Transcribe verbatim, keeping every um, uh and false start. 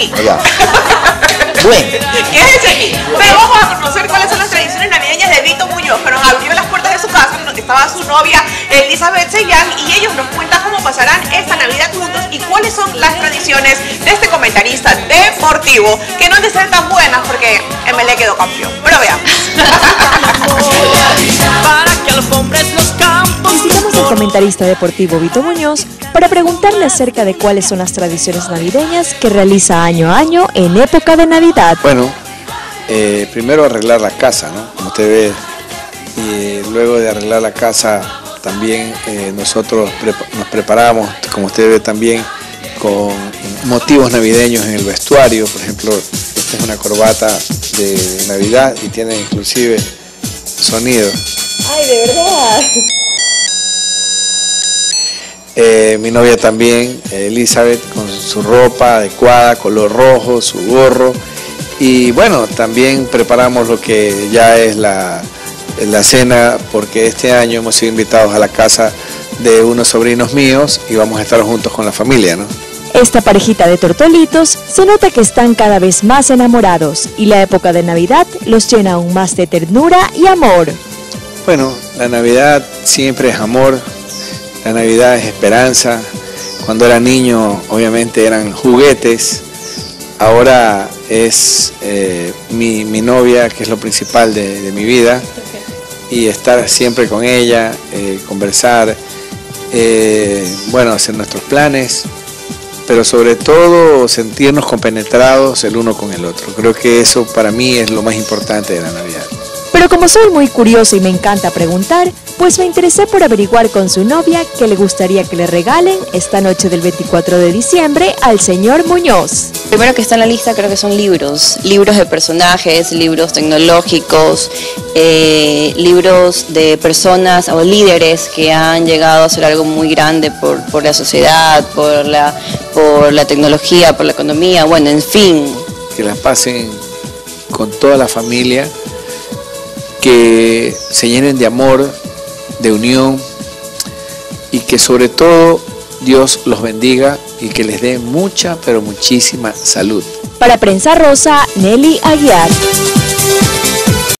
aquí. Allá. Bueno. Quédense aquí. Pero vamos a conocer cuáles son las tradiciones navideñas de Vito Muñoz, que nos abrió las puertas de su casa, donde estaba su novia Elizabeth Sellán, y ellos nos cuentan cómo pasarán esta Navidad juntos y cuáles son las tradiciones de este comentarista deportivo, que no han de ser tan buenas porque M L E quedó campeón. Pero veamos. Visitamos al comentarista deportivo Vito Muñoz para preguntarle acerca de cuáles son las tradiciones navideñas que realiza año a año en época de Navidad. Bueno, eh, primero arreglar la casa, ¿no? Como usted ve, y eh, luego de arreglar la casa también eh, nosotros prepa nos preparamos, como usted ve también, con motivos navideños en el vestuario. Por ejemplo, esta es una corbata de Navidad y tiene inclusive sonido. Ay, de verdad. Eh, mi novia también, Elizabeth, con su ropa adecuada, color rojo, su gorro. Y bueno, también preparamos lo que ya es la, la cena, porque este año hemos sido invitados a la casa de unos sobrinos míos y vamos a estar juntos con la familia, ¿no? Esta parejita de tortolitos se nota que están cada vez más enamorados y la época de Navidad los llena aún más de ternura y amor. Bueno, la Navidad siempre es amor, la Navidad es esperanza. Cuando era niño obviamente eran juguetes, ahora es eh, mi, mi novia, que es lo principal de, de mi vida, y estar siempre con ella, eh, conversar, eh, bueno, hacer nuestros planes, pero sobre todo sentirnos compenetrados el uno con el otro. Creo que eso para mí es lo más importante de la Navidad. Pero como soy muy curioso y me encanta preguntar, pues me interesé por averiguar con su novia qué le gustaría que le regalen esta noche del veinticuatro de diciembre al señor Muñoz. Primero que está en la lista creo que son libros, libros de personajes, libros tecnológicos, eh, libros de personas o líderes que han llegado a hacer algo muy grande por, por la sociedad, por la, por la tecnología, por la economía, bueno, en fin. Que la pasen con toda la familia, que se llenen de amor, de unión, y que sobre todo Dios los bendiga y que les dé mucha, pero muchísima salud. Para Prensa Rosa, Nelly Aguiar.